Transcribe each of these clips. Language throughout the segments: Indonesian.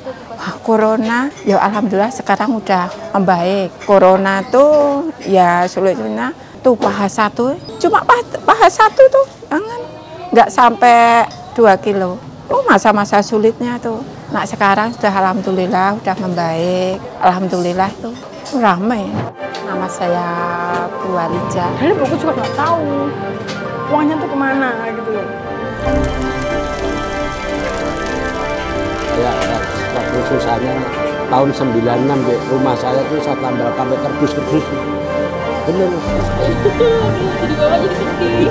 itu pas Corona, ya alhamdulillah sekarang udah membaik. Corona tuh ya sulitnya tuh paha satu, cuma paha satu tuh, jangan nggak sampai 2 kilo. Oh masa-masa sulitnya tuh. Nah sekarang sudah alhamdulillah udah membaik. Alhamdulillah tuh ramai. Nama saya Bu Walija. Dulu aku juga nggak tahu uangnya tuh kemana gitu. Ya, waktu susahnya tahun 96 di rumah saya tuh saya tambah sampai kerdus-kerdus. Bener. Jadi bapak jadi sedih.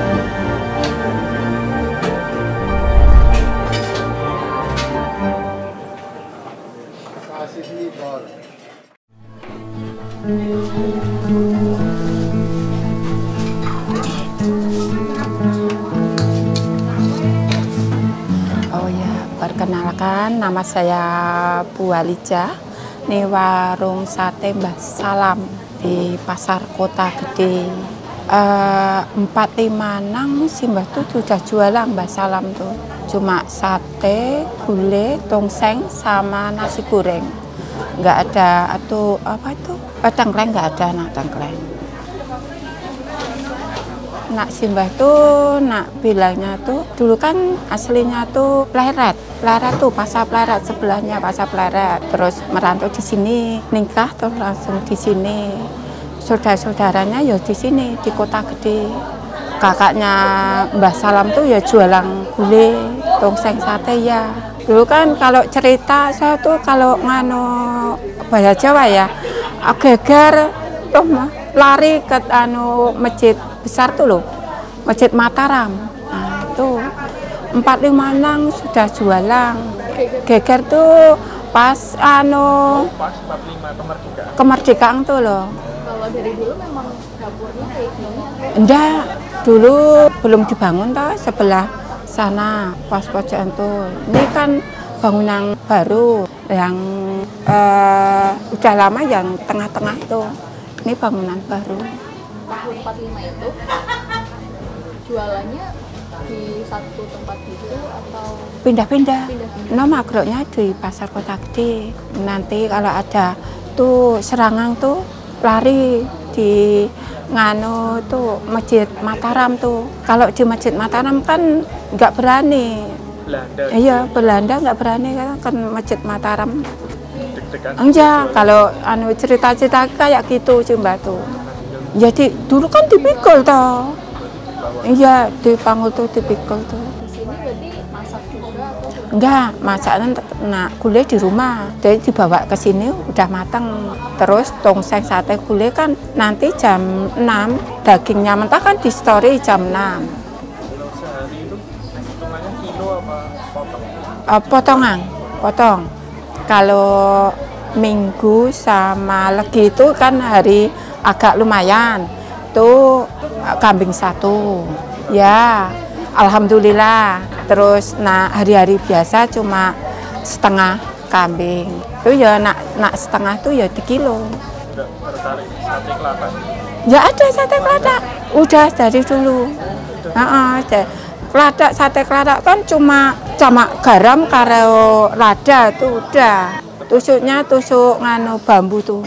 Oh ya, perkenalkan nama saya Bu Walija. Ini warung sate Mbah Salam di Pasar Kota Gede. 456 si Mbah tuh sudah jualan Mbah Salam tuh. Cuma sate, gulai, tongseng sama nasi goreng. Nggak ada atau apa itu? Tengkleng nggak ada, nak tengkleng. Nak Simbah tuh, nak bilangnya tuh, dulu kan aslinya tuh Pleret tuh pasar Pleret sebelahnya pasar Pleret. Terus merantau di sini, nikah terus langsung di sini. Saudara-saudaranya ya di sini di Kota Gede. Kakaknya Mbah Salam tuh ya jualan gulai, tongseng sate ya. Dulu kan kalau cerita saya tuh kalau ngano bahasa Jawa ya, geger tuh lari ke masjid besar tuh loh, Masjid Mataram. Nah, itu 456 sudah jualan. Geger tuh pas pas 45 kemerdekaan tuh loh. Kalau dari dulu memang dapurnya kayak gini atau? Enggak, dulu belum dibangun toh sebelah sana pas pojokan tuh. Ini kan bangunan baru yang udah lama yang tengah-tengah tuh. Ini bangunan baru. Tahun 45 itu jualannya di satu tempat gitu atau Pindah-pindah. pindah-pindah? No makroknya di Pasar Kota Gede. Nanti kalau ada tuh serangan tuh lari di ngano tuh Masjid Mataram tuh. Kalau di Masjid Mataram kan nggak berani. Belanda. Iya, Belanda nggak berani kan Masjid Mataram. Enggak, kalau cerita-cerita kayak gitu Mbak tuh. Jadi dulu kan dipikul toh. Iya, di Panggul tuh dipikul tuh. Di sini berarti masak juga atau? Enggak, masakan nak gulai di rumah. Jadi dibawa ke sini udah matang. Terus tongseng sate gulai kan nanti jam 6, dagingnya mentah kan di story jam 6. Sehari itu hitungannya kilo apa potong? Potong. Kalau Minggu sama Legi itu kan hari agak lumayan. Tuh kambing 1. Ya, alhamdulillah. Terus hari-hari biasa cuma setengah kambing. Itu ya nak setengah tuh ya 2 kilo. Tidak tertarik sate kelapa? Ya ada sate keladak. Udah dari dulu. Keladak, sate keladak kan cuma garam karo lada tuh udah. Tusuknya tusuk ngano bambu tuh.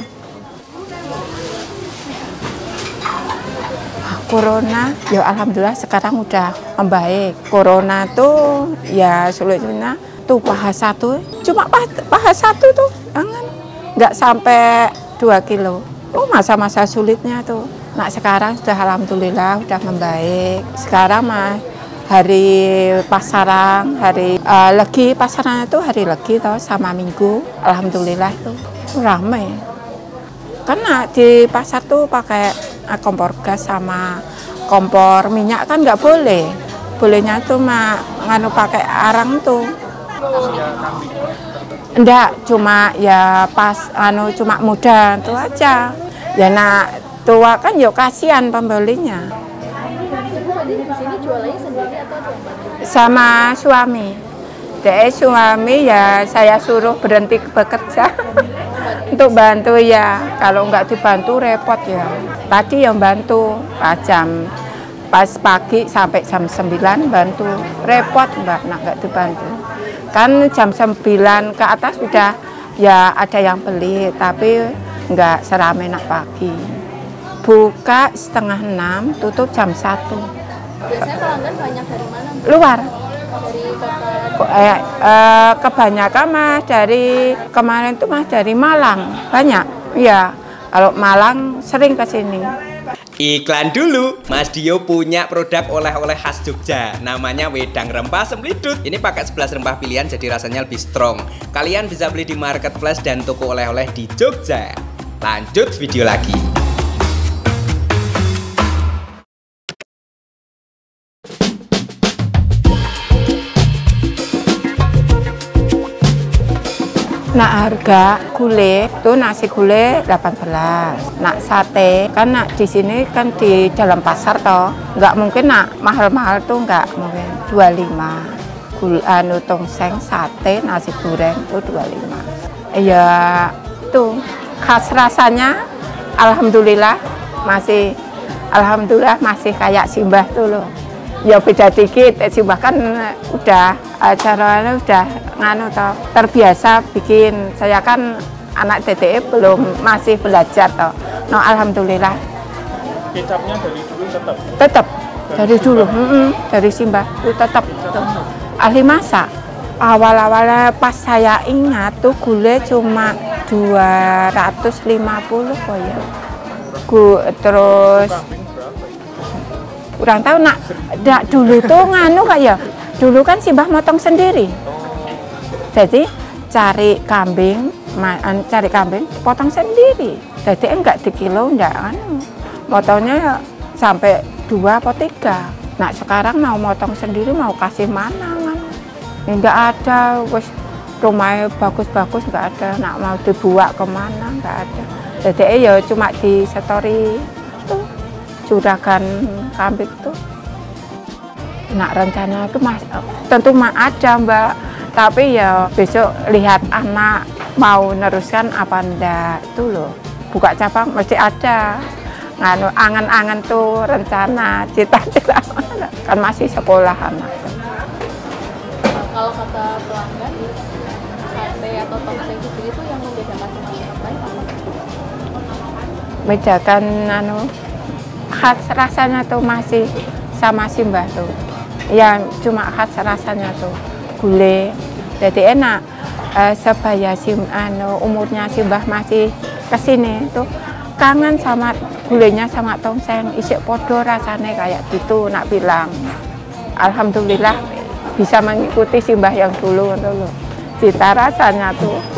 Corona, ya alhamdulillah sekarang udah membaik. Corona tuh ya sulitnya tuh paha satu, cuma paha satu tuh, jangan nggak sampai 2 kilo. Oh masa-masa sulitnya tuh. Nah sekarang sudah alhamdulillah udah membaik. Sekarang mah hari pasaran, hari Legi pasarannya tuh hari Legi toh sama Minggu, alhamdulillah tuh ramai. Karena di pasar tuh pakai kompor gas sama kompor minyak kan nggak boleh. Bolehnya tuh nganu pakai arang tuh. Enggak, cuma ya pas cuma muda itu aja. Ya nak tua kan ya kasihan pembelinya. Ibu di sini jualannya sendiri atau ada yang bantu? Sama suami. Suami ya saya suruh berhenti bekerja. Untuk bantu ya, kalau nggak dibantu repot ya. Tadi yang bantu pas pagi sampai jam 9 bantu, repot Mbak, nggak dibantu. Kan jam 9 ke atas sudah ya ada yang beli, tapi nggak seramai nak pagi. Buka setengah 6, tutup jam 1. Biasanya pelanggan banyak dari mana? Luar. Dari kota. Kebanyakan mas dari kemarin tuh mas dari Malang banyak. Iya, kalau Malang sering ke sini. Iklan dulu, Mas Dio punya produk oleh-oleh khas Jogja. Namanya wedang rempah semlidut. Ini pakai 11 rempah pilihan jadi rasanya lebih strong. Kalian bisa beli di marketplace dan toko oleh-oleh di Jogja. Lanjut video lagi. Nak harga gulai tuh nasi gulai 18. Nak sate kan nak di sini kan di dalam pasar toh, nggak mungkin nak mahal-mahal tuh nggak mungkin 25. Tongseng sate nasi goreng tuh 25. Ya tuh khas rasanya, alhamdulillah masih kayak Simbah tuh loh. Ya beda dikit, Simbah kan udah acaranya udah nganu toh, terbiasa bikin. Saya kan anak TTE masih belajar toh. No, alhamdulillah. Kecapnya dari dulu tetap? Tetap, dari dulu, dari Simbah itu tetap tuh. Ahli masak. Awal-awalnya pas saya ingat tuh gulai cuma 250 kok ya. Terus kurang tahu nak, dulu tuh nganu kak ya, dulu kan Simbah motong sendiri, jadi cari kambing potong sendiri, jadi enggak di kilo enggak kan, motongnya sampai 2 atau 3. Nah sekarang mau motong sendiri mau kasih mana kan, enggak ada, wes rumahnya bagus-bagus enggak ada, nak mau dibuat kemana enggak ada, jadi ya cuma di story tuh. Juragan kambing tuh. Nak rencana itu tentu ada Mbak, tapi ya besok lihat anak mau neruskan apa enggak tuh loh. Buka cabang mesti ada. Nganu angan-angan tuh rencana, cita-cita kan masih sekolah anak. Kalau kata pelanggan, sate atau tongseng itu yang membedakan sama yang lain apa? Bedakan khas rasanya tuh masih sama Simbah tuh, yang cuma khas rasanya tuh gulai, jadi enak. Sebaya umurnya Simbah masih kesini tuh kangen sama gulainya sama tongseng, isik podo rasanya kayak gitu. Nak bilang alhamdulillah bisa mengikuti Simbah yang dulu tuh, cita rasanya tuh.